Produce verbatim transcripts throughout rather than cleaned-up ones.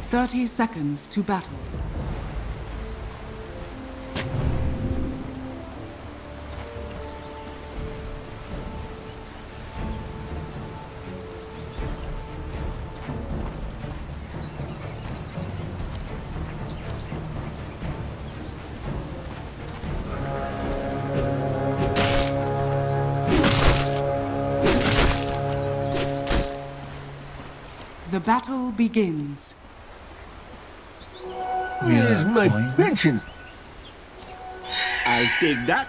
thirty seconds to battle. The battle begins. Where's my pension? I'll take that.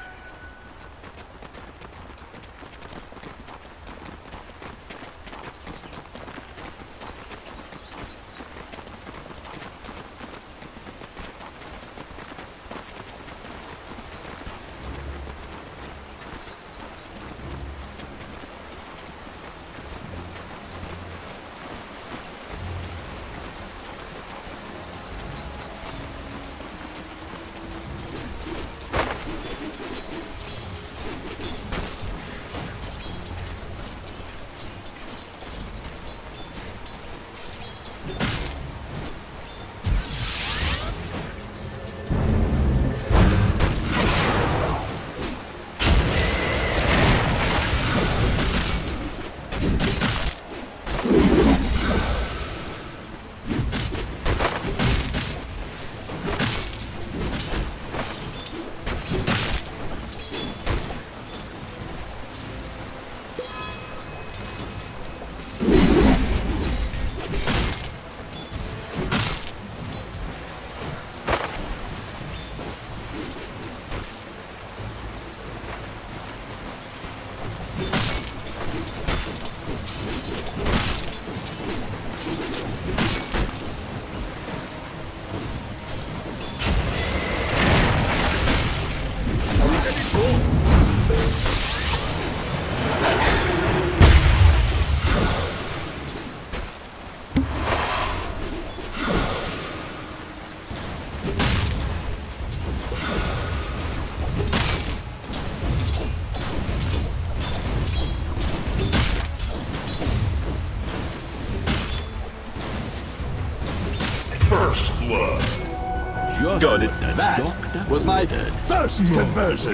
First blood. Just got it. That was my first conversion.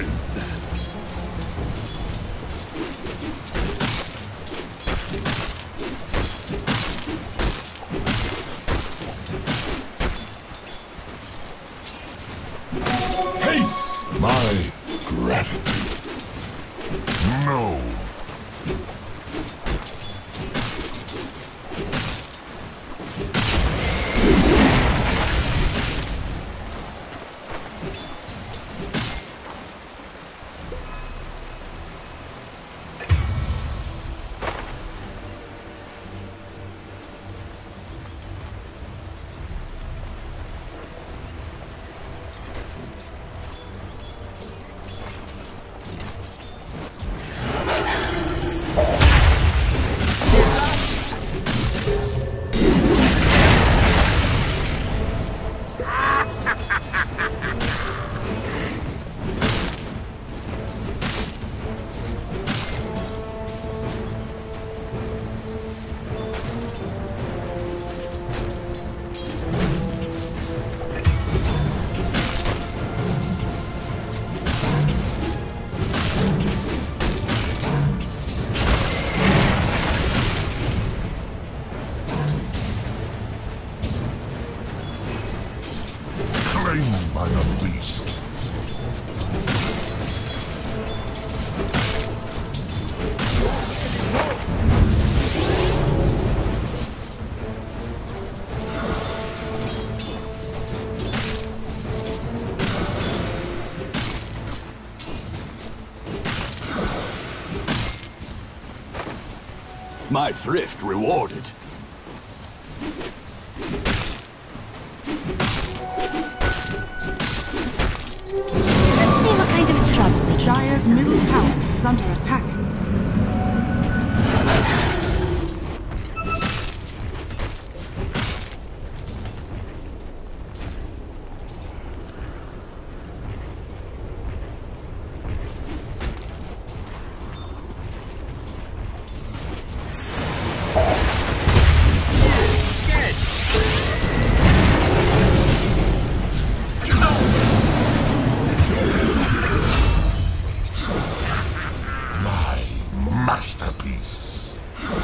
Haste my gratitude. No. Claimed by a beast. My thrift rewarded. Dire's middle tower is under attack. masterpiece.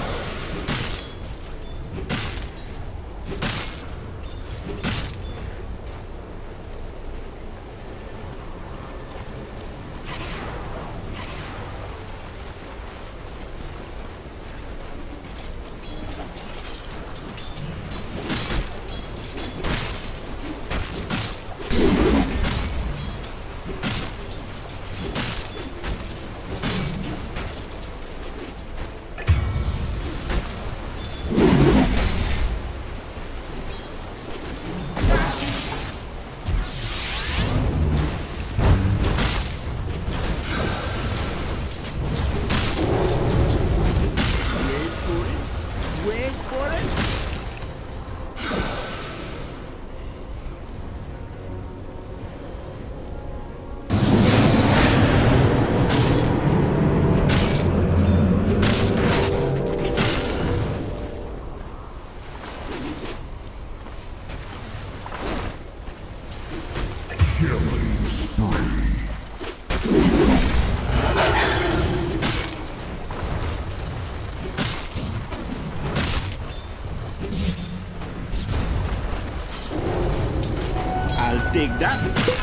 I'll take that.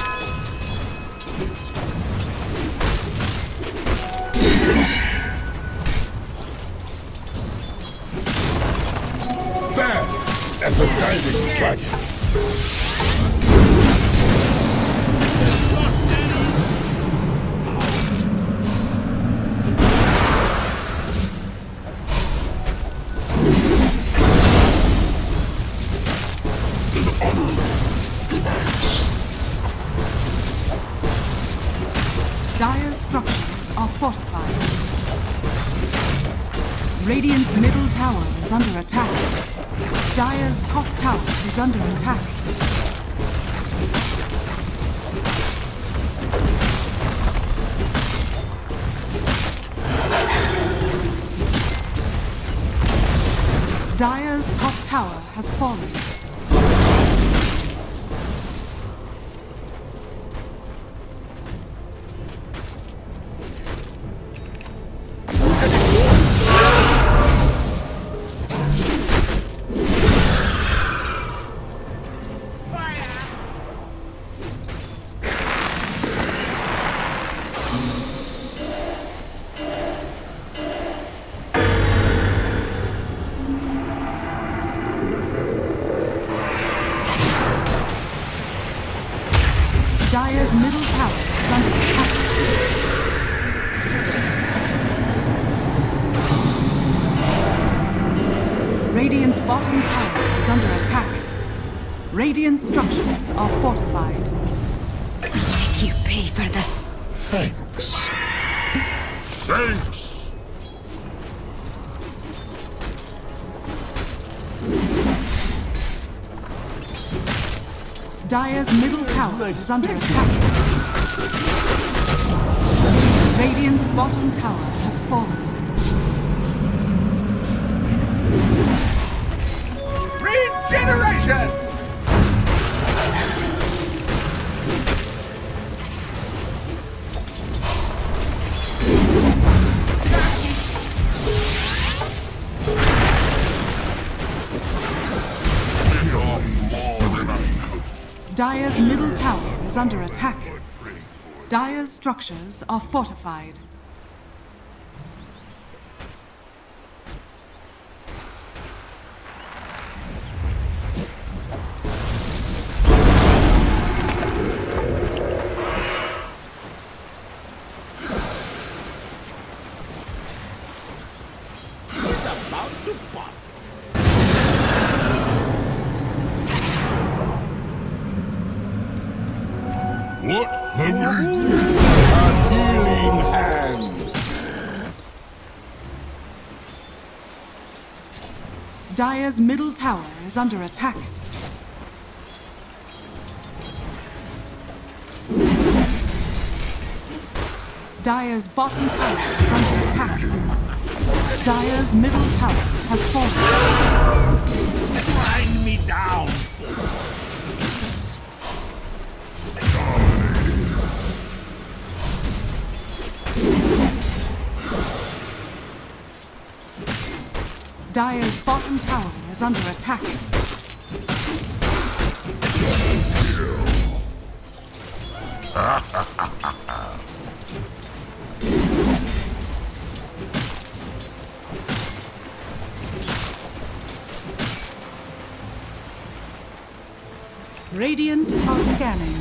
Fast as a diving dragon. Dire's structures are fortified. Radiant's middle tower is under attack. Dire's top tower is under attack. Dire's top tower has fallen. Dire's middle tower is under attack. Radiant's bottom tower is under attack. Radiant's structures are fortified. Make you pay for this. Thanks. Thanks. Dire's middle tower is under attack. Radiant's bottom tower has fallen. Regeneration! Dire's middle tower is under attack. Dire's structures are fortified. It's about to pop. What have we? A healing hand! Dire's middle tower is under attack. Dire's bottom tower is under attack. Dire's middle tower has fallen. Grind me down! Dire's bottom tower is under attack. Radiant are scanning.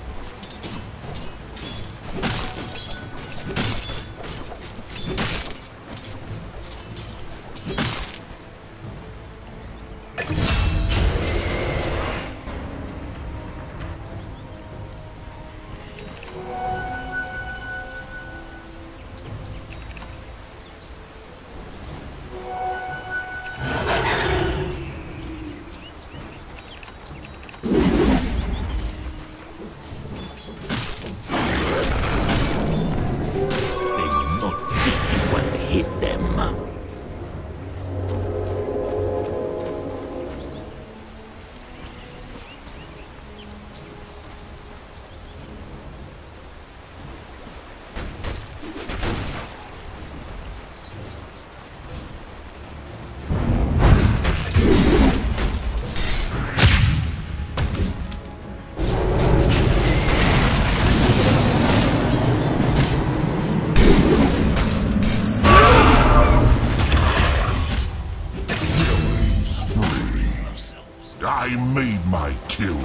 I made my kill.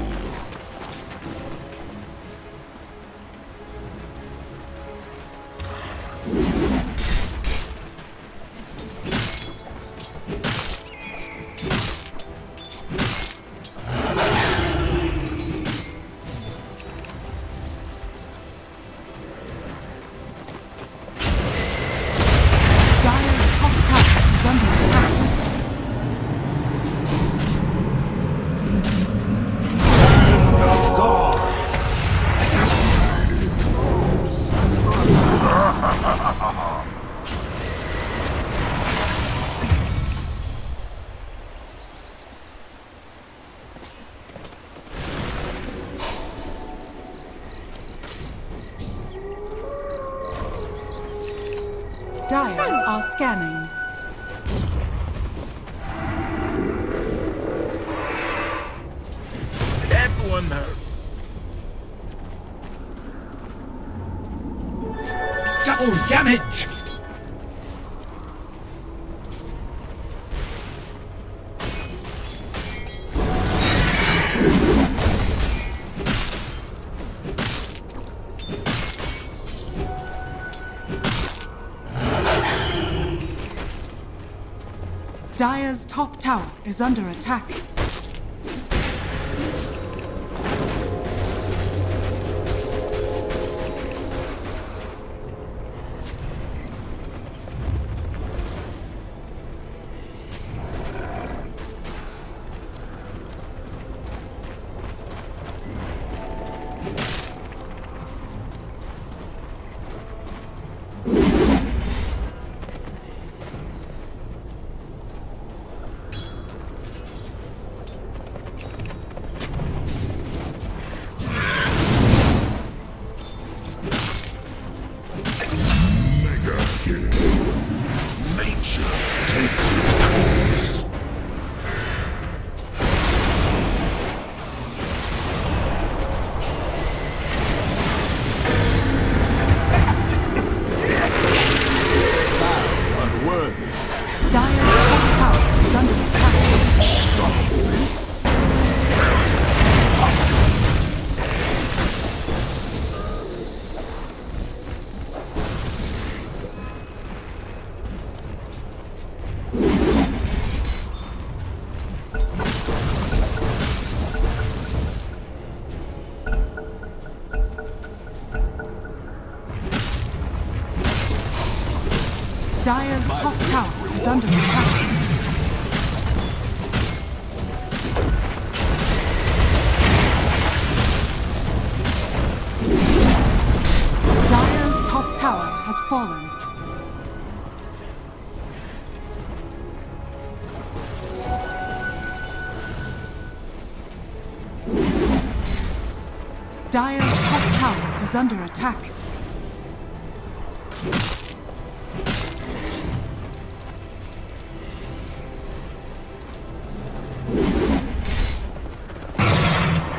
Dire are scanning. Everyone hurt. Double damage! Dire's top tower is under attack. Dire's top tower is under attack. Dire's top tower has fallen. Dire's top tower is under attack.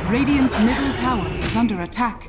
Radiant's middle tower is under attack.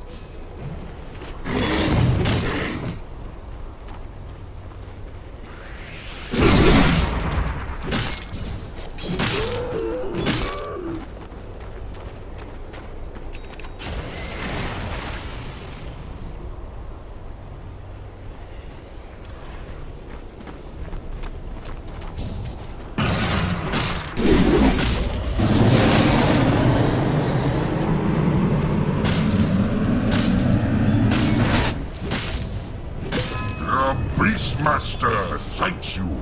Beastmaster thanks you.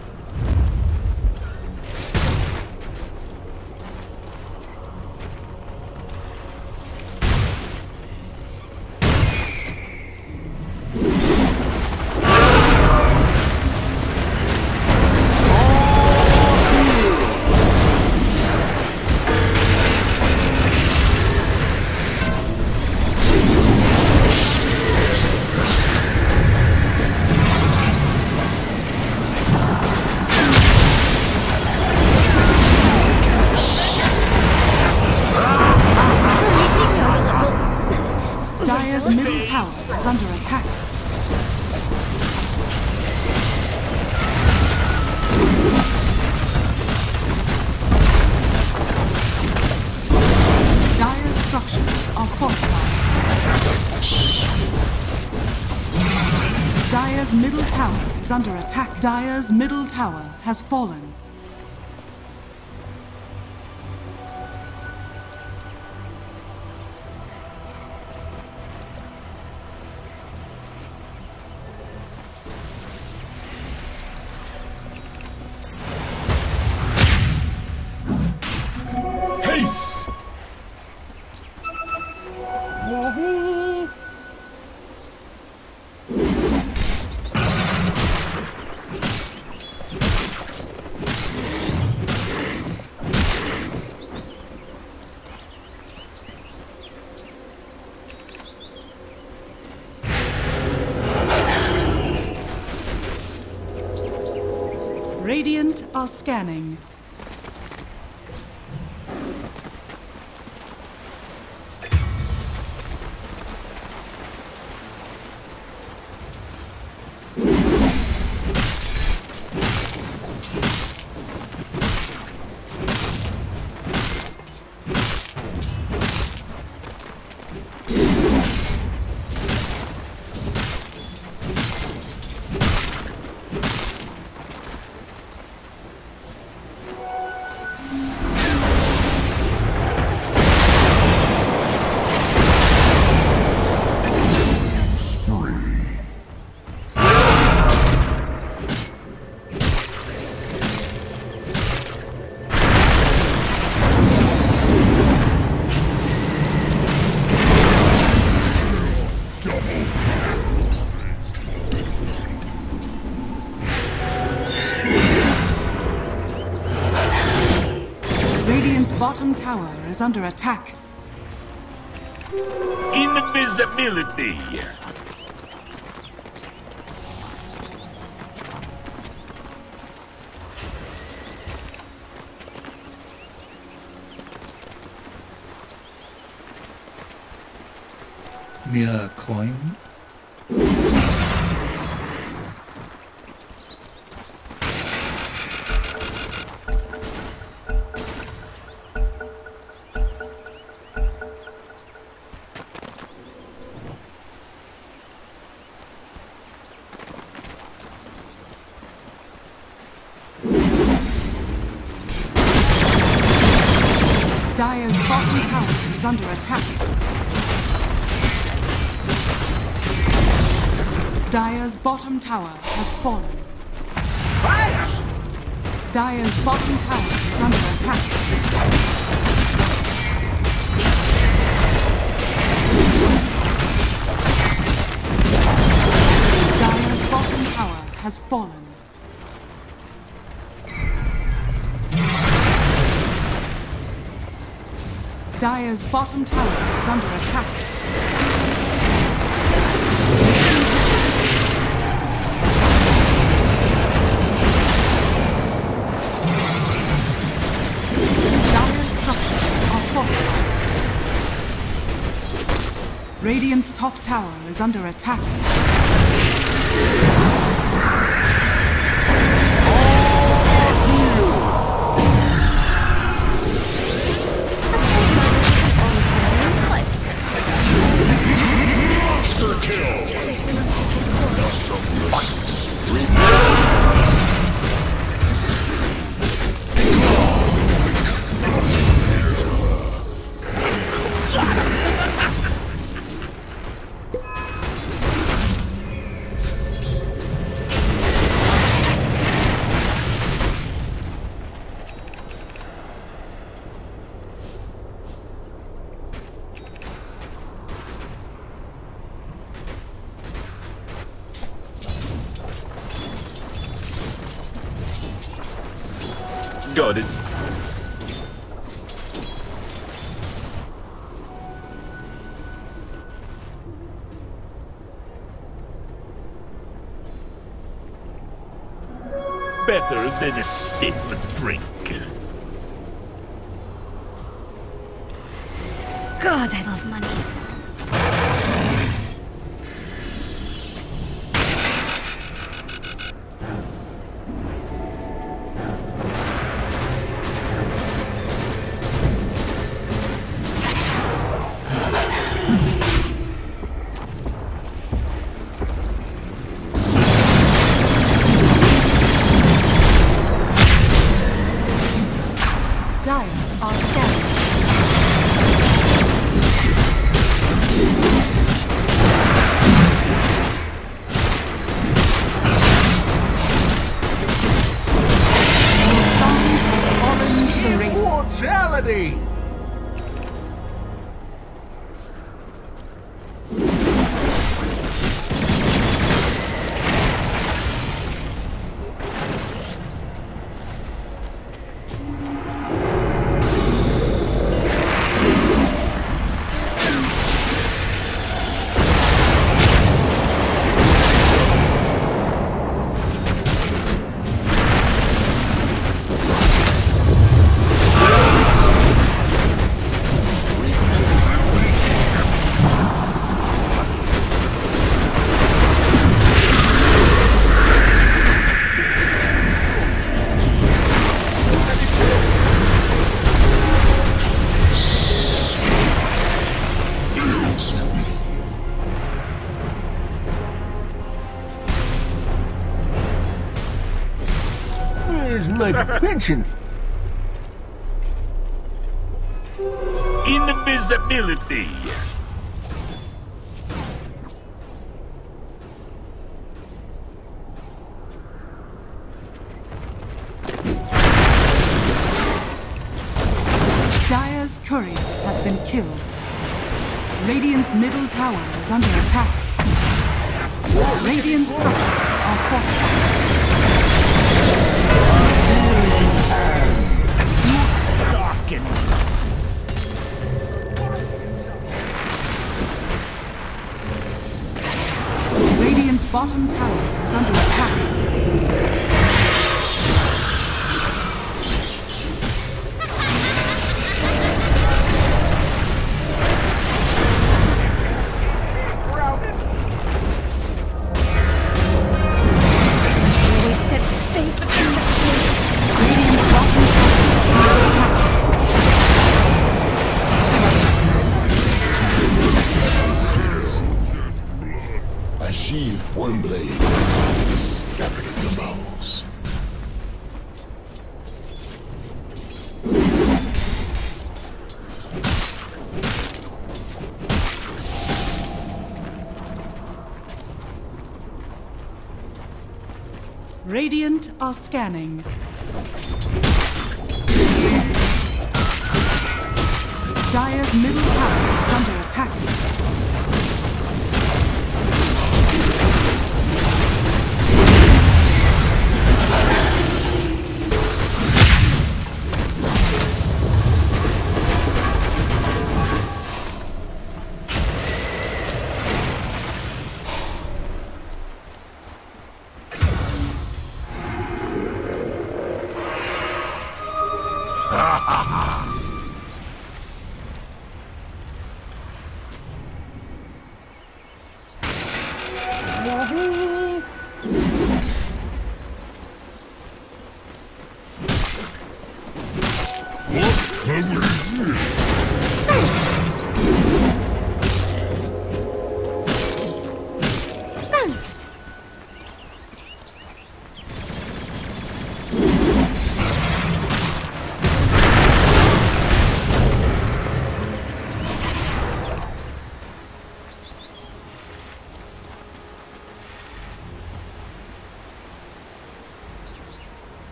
Dire's middle tower is under attack. Dire's structures are fortified. Dire's middle tower is under attack. Dire's middle tower has fallen. Haste! Wahoo! Radiant are scanning. Radiant's bottom tower is under attack. Invisibility! Mere coin? Dire's bottom tower is under attack. Dire's bottom tower has fallen. Fight! Dire's bottom tower is under attack. Dire's bottom tower has fallen. Dire's bottom tower is under attack. Dire's structures are fortified. Radiant's top tower is under attack. Monster kill! Got it. Better than a stiff drink. God, I love money. Dire are scanning. Roshan has fallen to the Radiant. Mortality! Where's my pension? Invisibility. Dire's courier has been killed. Radiant's middle tower is under attack. Radiant structures are fortified. Darken. Radiant's bottom tower is under attack. I sheathe one blade, scattering the boughs. Radiant are scanning. Dire's middle tower is under attack.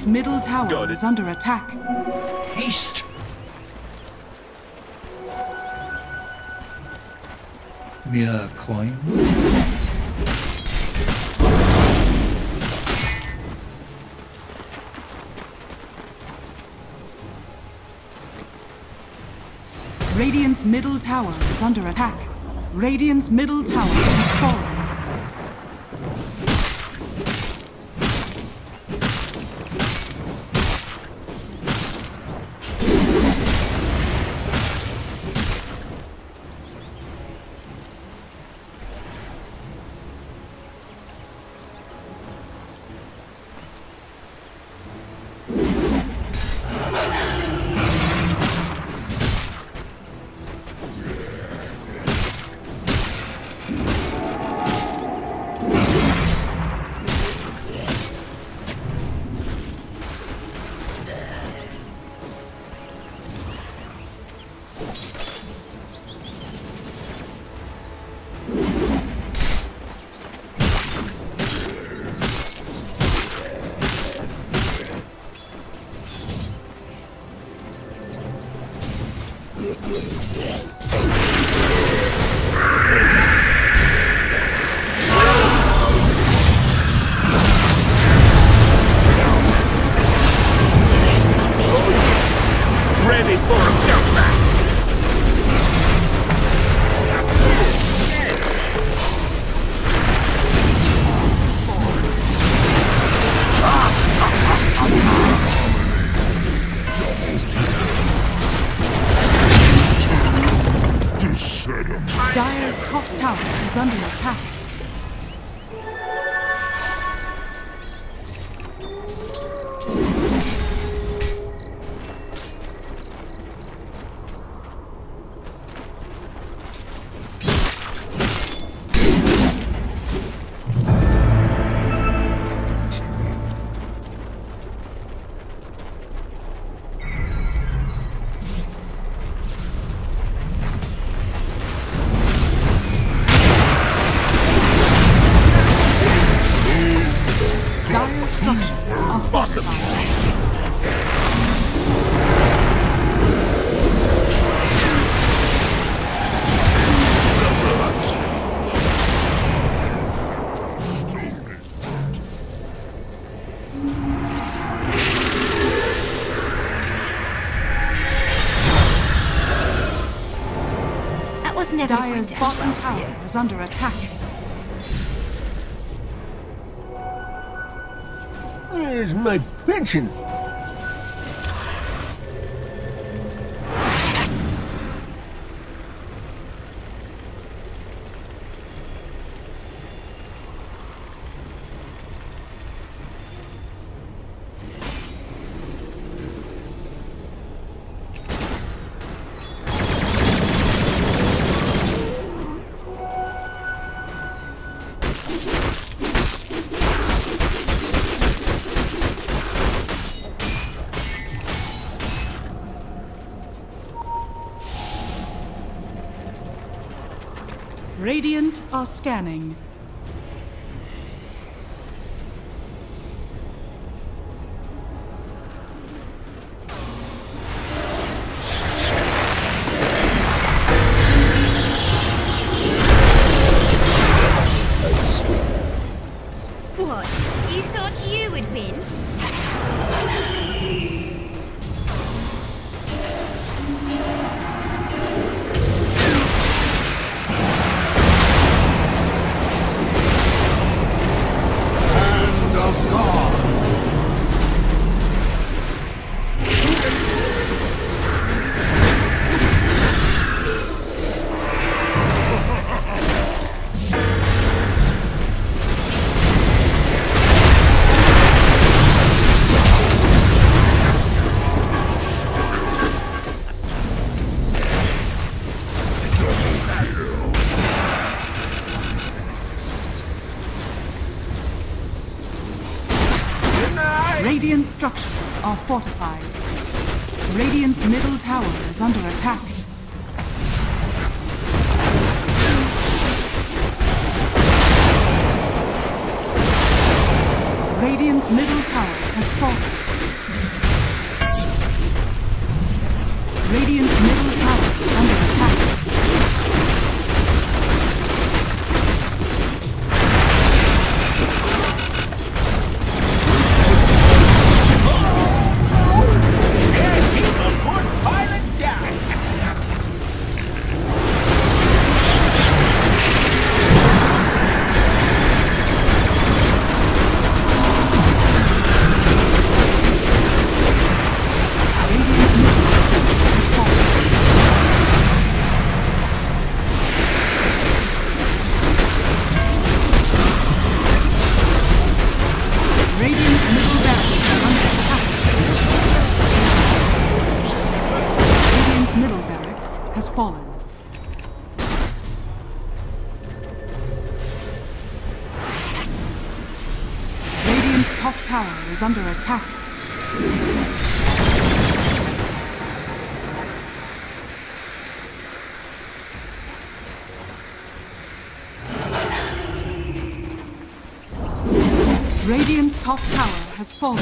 Radiant's middle tower Got it. is under attack. Haste. Mere coin. Radiant's middle tower is under attack. Radiant's middle tower has fallen. Ready for a comeback. Dire's top tower is under attack. Dire's structures are fortified. That was never Dire's going to bottom end well for tower is under attack. Where's my pension? Radiant are scanning. What? You thought you would win? Radiant structures are fortified. Radiant's middle tower is under attack. Radiant's middle tower has fallen. tower is under attack. Radiant's top tower has fallen.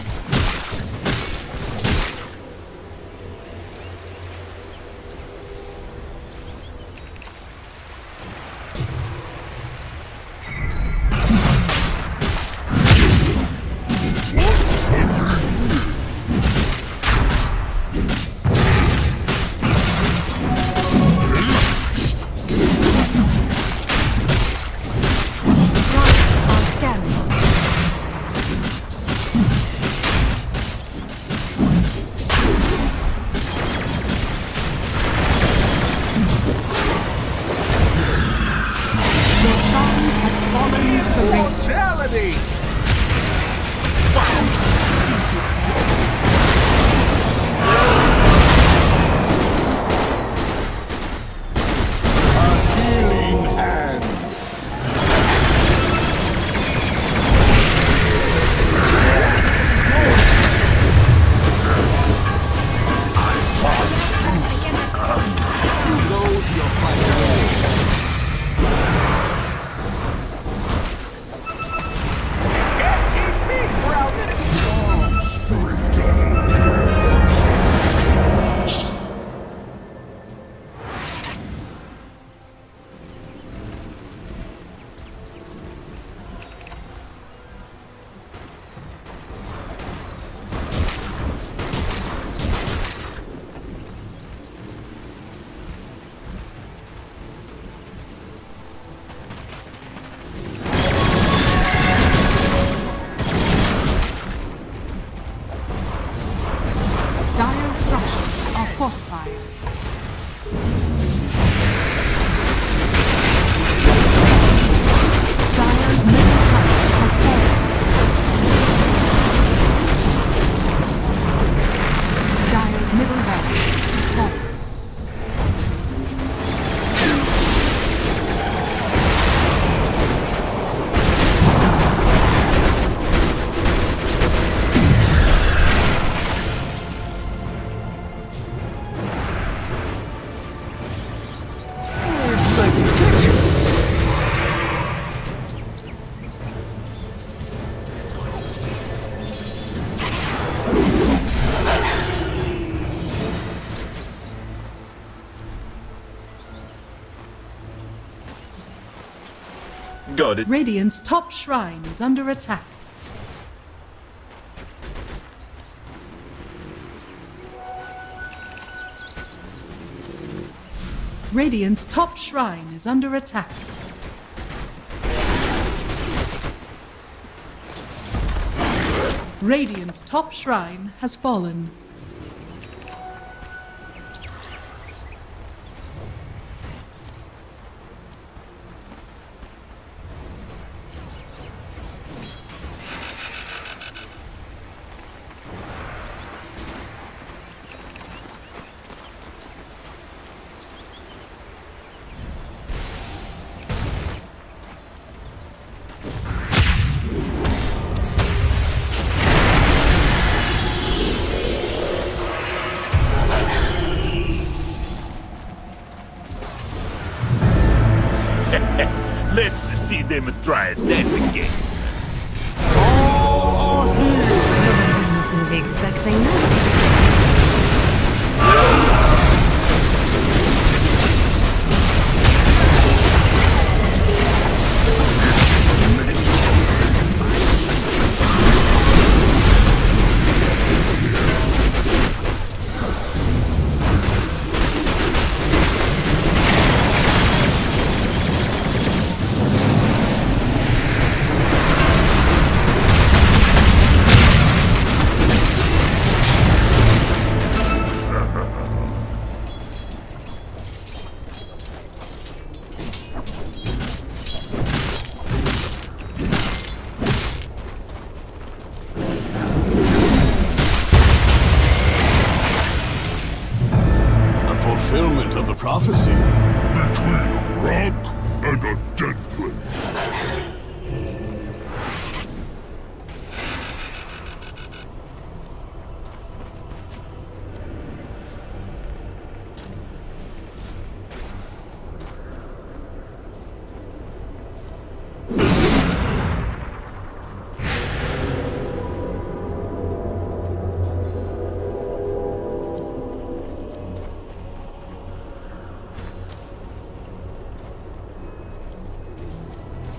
Got it. Radiant's top shrine is under attack. Radiant's top shrine is under attack. Radiant's top shrine has fallen. Let's see them try that again. Wouldn't be expecting this. Fulfillment of the prophecy. Between a rock and a dead place.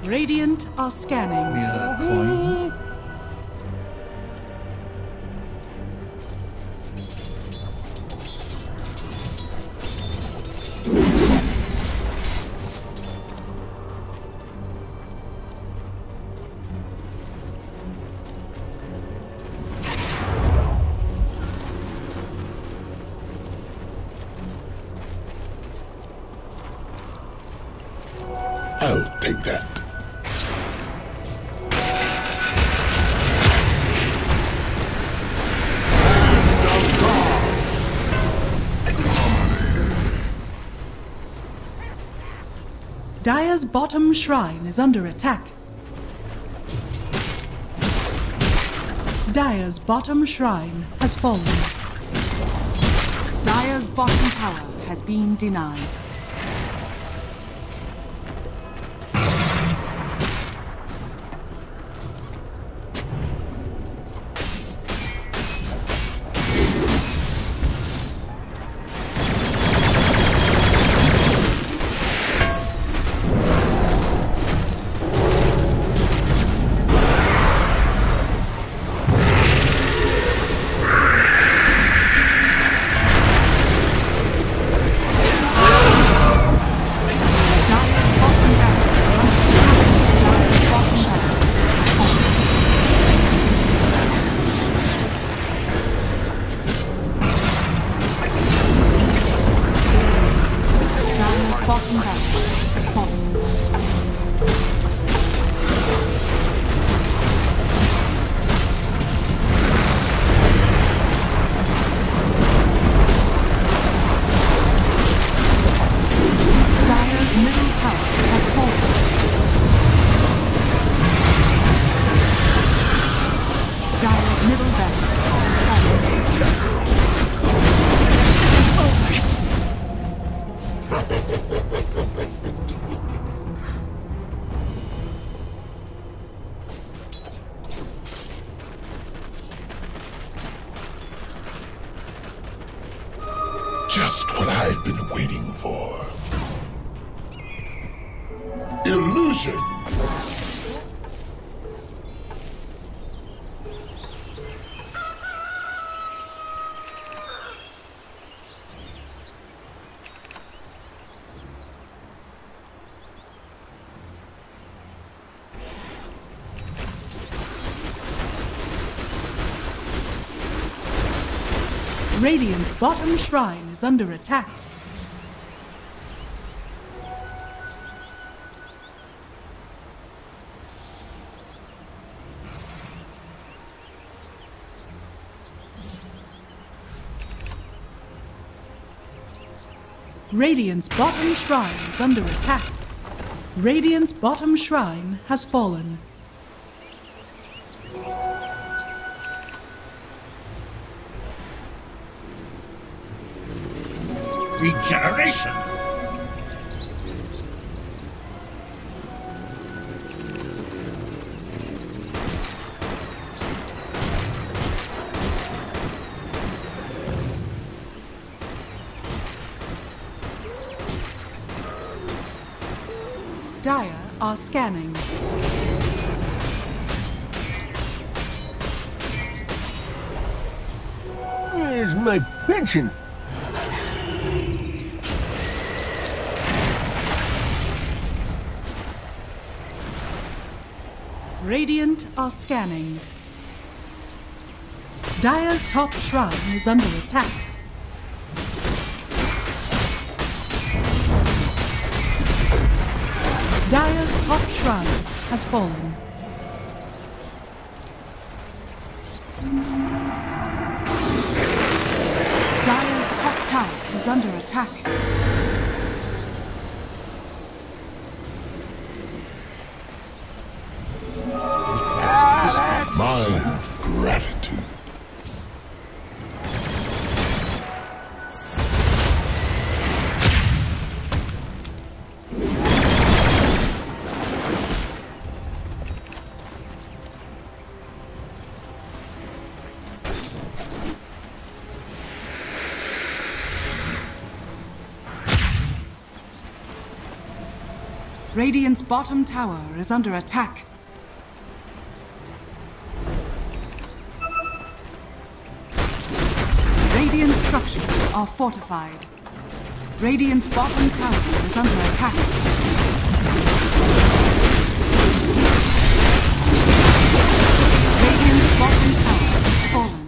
Radiant are scanning. Mere coin. I'll take that. Dire's bottom shrine is under attack. Dire's bottom shrine has fallen. Dire's bottom tower has been denied. Just what I've been waiting for. Illusion. Radiant's bottom shrine is under attack. Radiant's bottom shrine is under attack. Radiant's bottom shrine has fallen. Regeneration! Dire are scanning. Where's my pension? Radiant are scanning. Dire's top shrine is under attack. Dire's top shrine has fallen. Dire's top tower is under attack. My gratitude. Radiant's bottom tower is under attack. Radiant structures are fortified. Radiant's bottom tower is under attack. Radiant's bottom tower has fallen.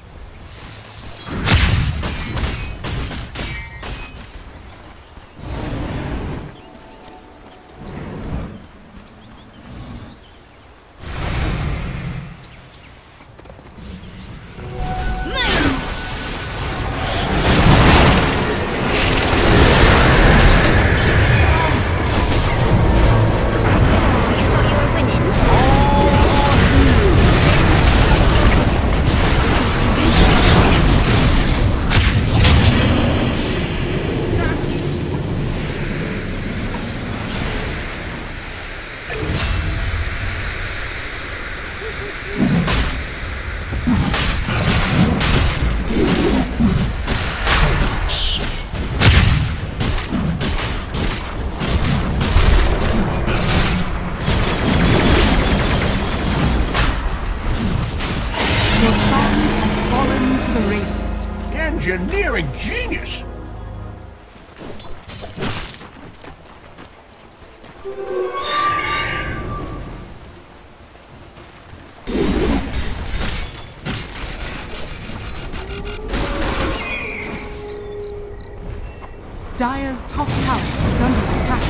Engineering genius! Dire's top tower is under attack.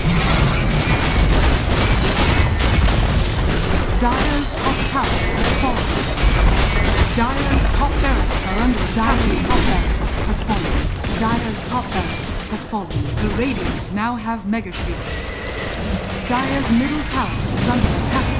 Dire's top tower has fallen. Dire's top barracks are under Dire's top barracks has fallen. Dire's top barracks has fallen. The Radiant now have mega creeps. Dire's middle tower is under attack.